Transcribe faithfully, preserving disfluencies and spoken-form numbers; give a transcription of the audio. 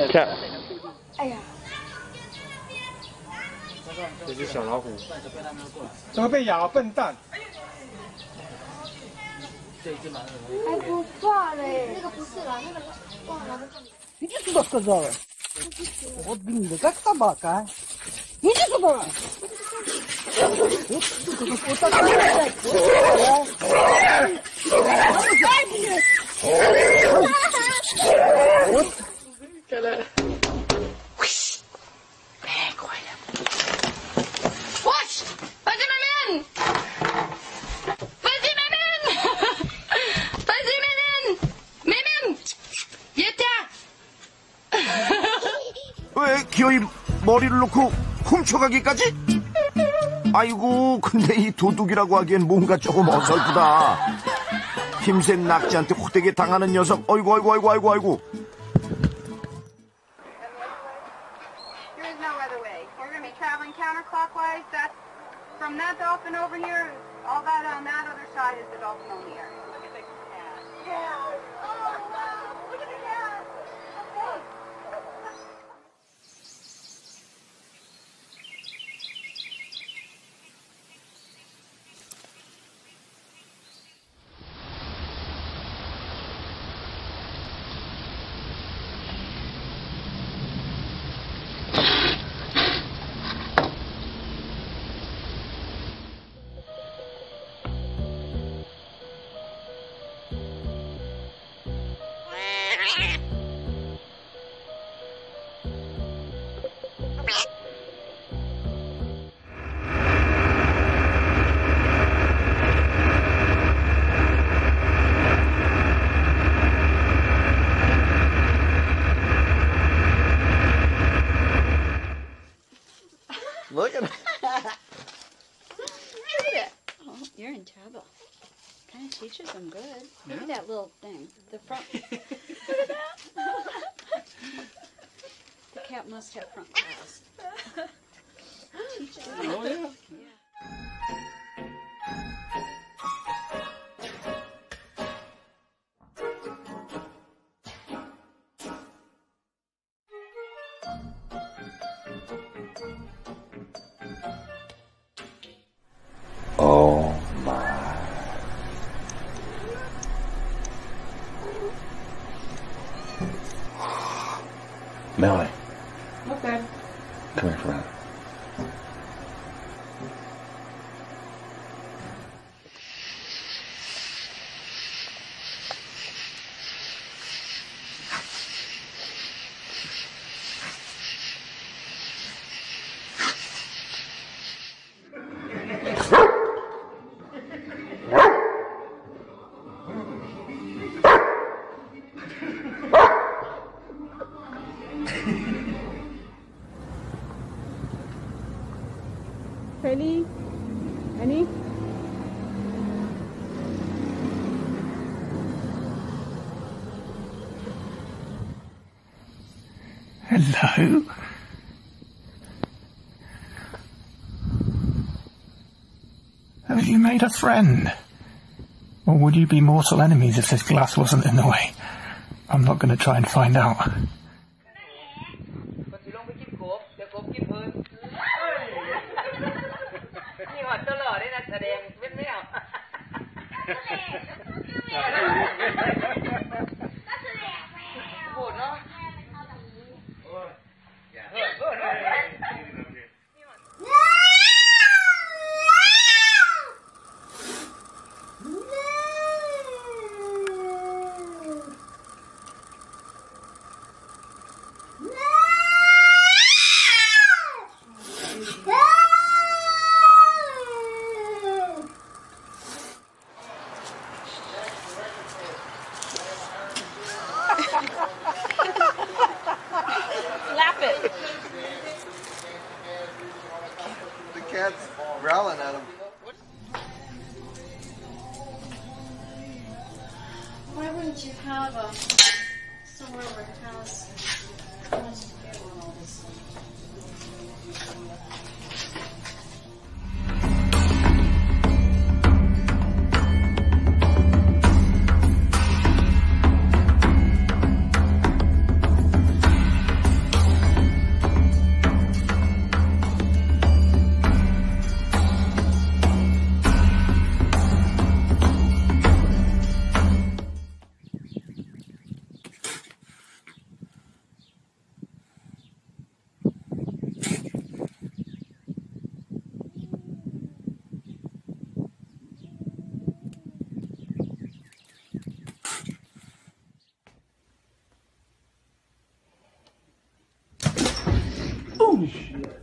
Cat。 哎呀， 这只小老虎。 怎么被咬？笨蛋！ 还不怕嘞？那个不是啦，那个忘了。 Иди сюда, сказала. Вот, блин, да как собака, а? Иди сюда! Вот, сука, вот такая, ай, блядь! Вот. 왜 기어이 머리를 놓고 훔쳐가기까지? 아이고, 근데 이 도둑이라고 하기엔 뭔가 조금 어설프다. 힘센 낙지한테 호되게 당하는 녀석. 어이구 어이구 어이구 어이구 어이구. There is no other way. We're going to be traveling counterclockwise. That's from that dolphin over here. All that on that other side is the dolphin only area. Look at the cat. Yeah. Oh wow! Look at the cat. Okay. Look at it. Look at it. Oh, you're in trouble. Kind of teaches them good. Yeah. Look at that little thing. The front. Look at that. The cat must have front claws. Teaches them. Oh, yeah. Yeah. Oh my. Melanie. Okay. Come here for a minute. Penny? Penny? Hello? Have you made a friend? Or would you be mortal enemies if this glass wasn't in the way? I'm not going to try and find out. Lap it. The cat's growling at him. Why wouldn't you have a somewhere where cows wants to get on all this? Shit.